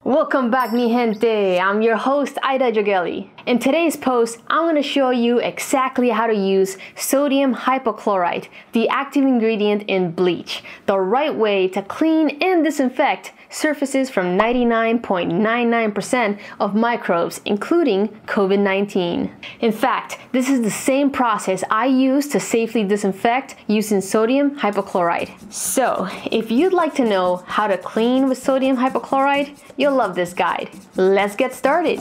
Welcome back, mi gente. I'm your host, Ida Jogeli. In today's post, I'm going to show you exactly how to use sodium hypochlorite, the active ingredient in bleach, the right way to clean and disinfect surfaces from 99.99% of microbes, including COVID-19. In fact, this is the same process I use to safely disinfect using sodium hypochlorite. So, if you'd like to know how to clean with sodium hypochlorite, you'll love this guide. Let's get started.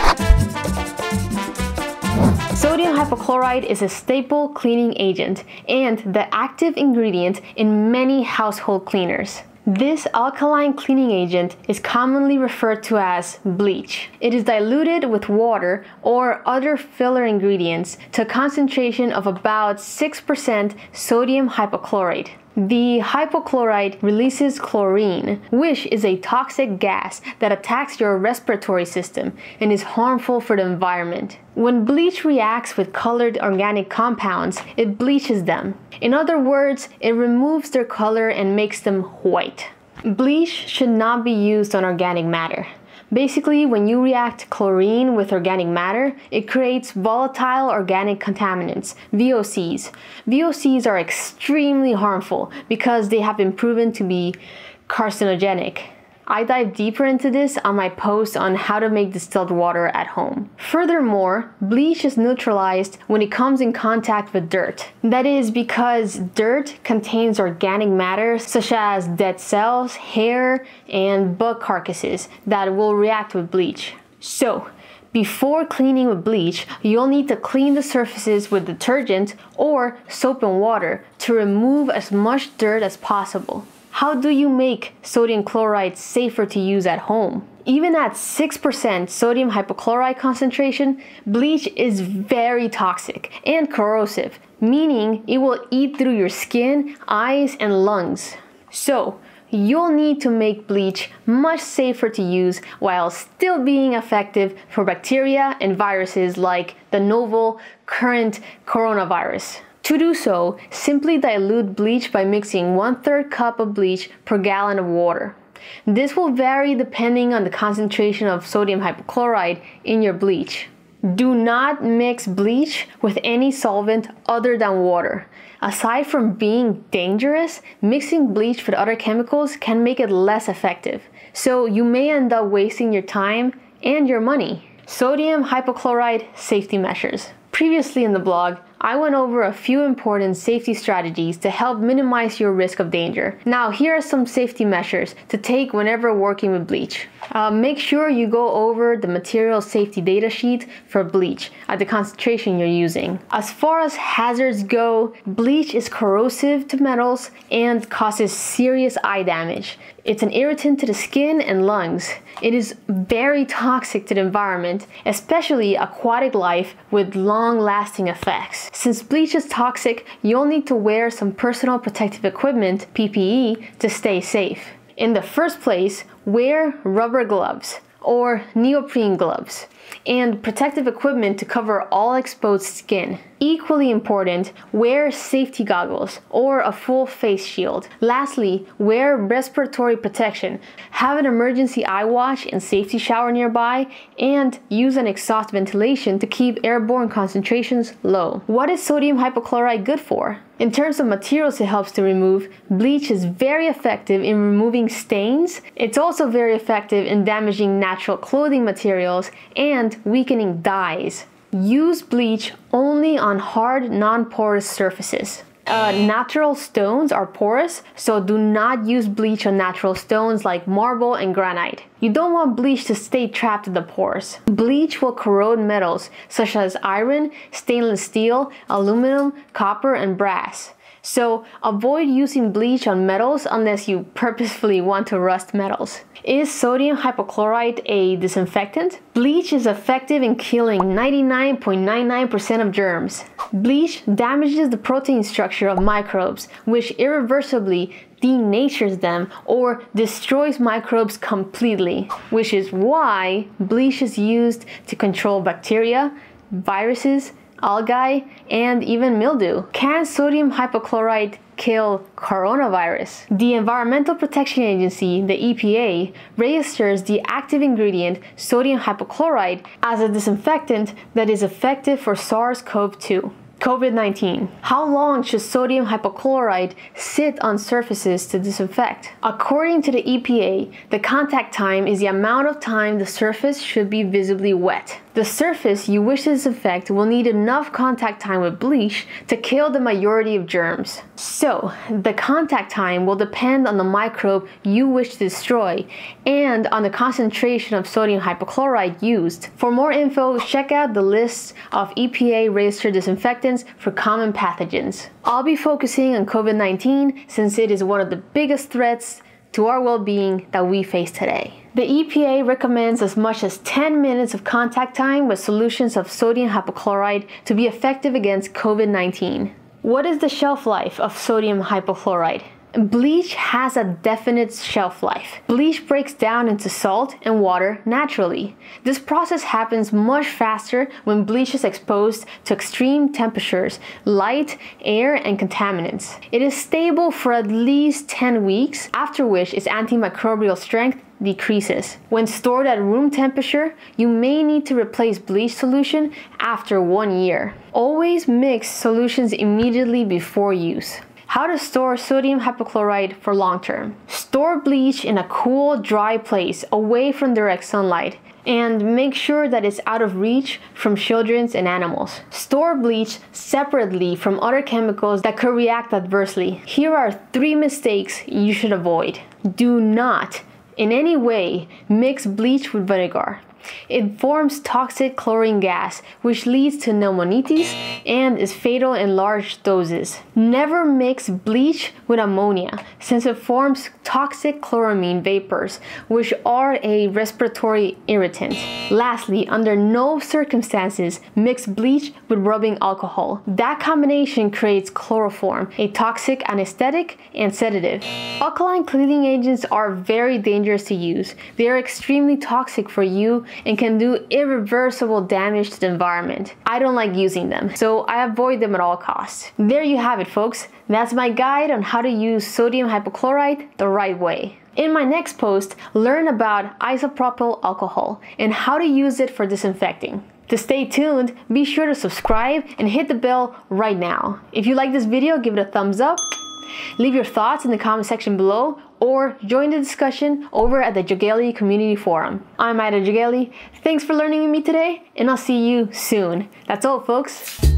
Sodium hypochlorite is a staple cleaning agent and the active ingredient in many household cleaners. This alkaline cleaning agent is commonly referred to as bleach. It is diluted with water or other filler ingredients to a concentration of about 6% sodium hypochlorite. The hypochlorite releases chlorine, which is a toxic gas that attacks your respiratory system and is harmful for the environment. When bleach reacts with colored organic compounds, it bleaches them. In other words, it removes their color and makes them white. Bleach should not be used on organic matter. Basically, when you react chlorine with organic matter, it creates volatile organic contaminants, VOCs. VOCs are extremely harmful because they have been proven to be carcinogenic. I dive deeper into this on my post on how to make distilled water at home. Furthermore, bleach is neutralized when it comes in contact with dirt. That is because dirt contains organic matter such as dead cells, hair, and bug carcasses that will react with bleach. So, before cleaning with bleach, you'll need to clean the surfaces with detergent or soap and water to remove as much dirt as possible. How do you make sodium chloride safer to use at home? Even at 6% sodium hypochlorite concentration, bleach is very toxic and corrosive, meaning it will eat through your skin, eyes, and lungs. So, you'll need to make bleach much safer to use while still being effective for bacteria and viruses like the novel current coronavirus. To do so, simply dilute bleach by mixing 1/3 cup of bleach per gallon of water. This will vary depending on the concentration of sodium hypochlorite in your bleach. Do not mix bleach with any solvent other than water. Aside from being dangerous, mixing bleach with other chemicals can make it less effective, so you may end up wasting your time and your money. Sodium hypochlorite safety measures. Previously in the blog, I went over a few important safety strategies to help minimize your risk of danger. Now, here are some safety measures to take whenever working with bleach. Make sure you go over the material safety data sheet for bleach at the concentration you're using. As far as hazards go, bleach is corrosive to metals and causes serious eye damage. It's an irritant to the skin and lungs. It is very toxic to the environment, especially aquatic life with long-lasting effects. Since bleach is toxic, you'll need to wear some personal protective equipment, PPE, to stay safe. In the first place, wear rubber gloves or neoprene gloves and protective equipment to cover all exposed skin. Equally important, wear safety goggles or a full face shield. Lastly, wear respiratory protection. Have an emergency eye wash and safety shower nearby, and use an exhaust ventilation to keep airborne concentrations low. What is sodium hypochlorite good for? In terms of materials it helps to remove, bleach is very effective in removing stains. It's also very effective in damaging natural clothing materials and weakening dyes. Use bleach only on hard, non-porous surfaces. Natural stones are porous, so do not use bleach on natural stones like marble and granite. You don't want bleach to stay trapped in the pores. Bleach will corrode metals such as iron, stainless steel, aluminum, copper, and brass. So avoid using bleach on metals unless you purposefully want to rust metals. Is sodium hypochlorite a disinfectant? Bleach is effective in killing 99.99% of germs. Bleach damages the protein structure of microbes, which irreversibly denatures them or destroys microbes completely, which is why bleach is used to control bacteria, viruses, algae, and even mildew. Can sodium hypochlorite kill coronavirus? The Environmental Protection Agency, the EPA, registers the active ingredient sodium hypochlorite as a disinfectant that is effective for SARS-CoV-2. COVID-19. How long should sodium hypochlorite sit on surfaces to disinfect? According to the EPA, the contact time is the amount of time the surface should be visibly wet. The surface you wish to disinfect will need enough contact time with bleach to kill the majority of germs. So, the contact time will depend on the microbe you wish to destroy and on the concentration of sodium hypochlorite used. For more info, check out the list of EPA-registered disinfectants for common pathogens. I'll be focusing on COVID-19 since it is one of the biggest threats to our well-being that we face today. The EPA recommends as much as 10 minutes of contact time with solutions of sodium hypochlorite to be effective against COVID-19. What is the shelf life of sodium hypochlorite? Bleach has a definite shelf life. Bleach breaks down into salt and water naturally. This process happens much faster when bleach is exposed to extreme temperatures, light, air, and contaminants. It is stable for at least 10 weeks, after which its antimicrobial strength decreases. When stored at room temperature, you may need to replace bleach solution after 1 year. Always mix solutions immediately before use. How to store sodium hypochlorite for long term. Store bleach in a cool, dry place away from direct sunlight and make sure that it's out of reach from children and animals. Store bleach separately from other chemicals that could react adversely. Here are 3 mistakes you should avoid. Do not, in any way, mix bleach with vinegar. It forms toxic chlorine gas, which leads to pneumonitis and is fatal in large doses. Never mix bleach with ammonia, since it forms toxic chloramine vapors, which are a respiratory irritant. Lastly, under no circumstances mix bleach with rubbing alcohol. That combination creates chloroform, a toxic anesthetic and sedative. Alkaline cleaning agents are very dangerous to use. They are extremely toxic for you and can do irreversible damage to the environment. I don't like using them, so I avoid them at all costs. There you have it, folks. That's my guide on how to use sodium hypochlorite the right way. In my next post, learn about isopropyl alcohol and how to use it for disinfecting. To stay tuned, be sure to subscribe and hit the bell right now. If you like this video, give it a thumbs up. Leave your thoughts in the comment section below or join the discussion over at the Jogaeli Community Forum. I'm Ida Jogaeli. Thanks for learning with me today, and I'll see you soon. That's all, folks.